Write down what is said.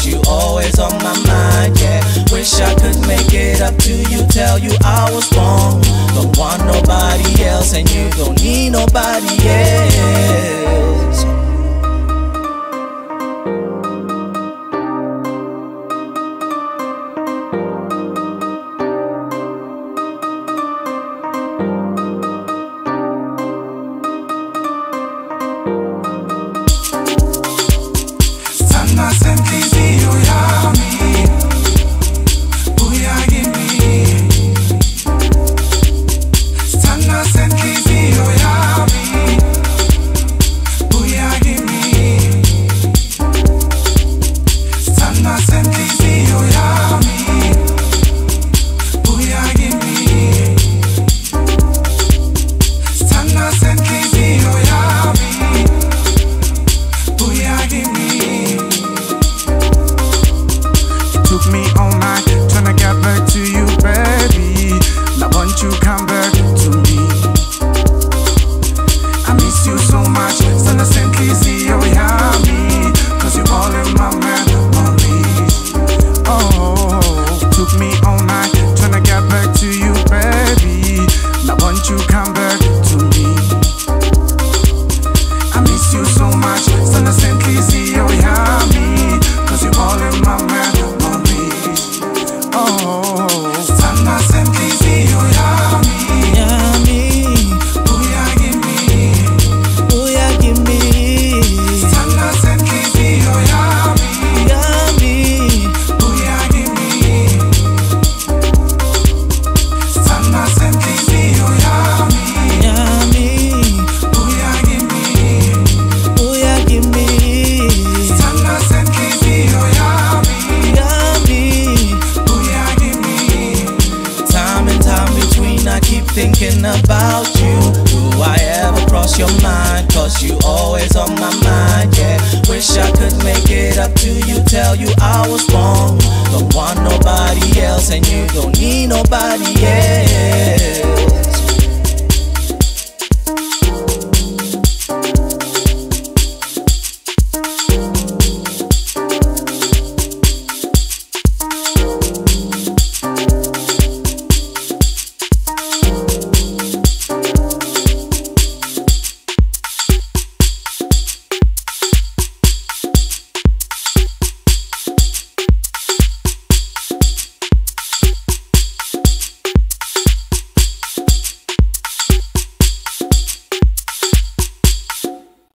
you always on my mind, yeah. Wish I could make it up to you, tell you I was wrong. Don't want nobody else, and you don't need nobody else. Took me all night trying to get back to you, baby. Now won't you come back to me? I miss you so much. Sana simply see you behind me, 'cause you're all in my memories. Oh, it took me all night trying to get back to you, baby. Now won't you come back to me? I miss you so much. Sana simply see you behind me, 'cause you're all in my memories. Thinking about you, do I ever cross your mind? 'Cause you always on my mind, yeah. Wish I could make it up to you, tell you I was wrong. Don't want nobody else, and you don't need nobody else.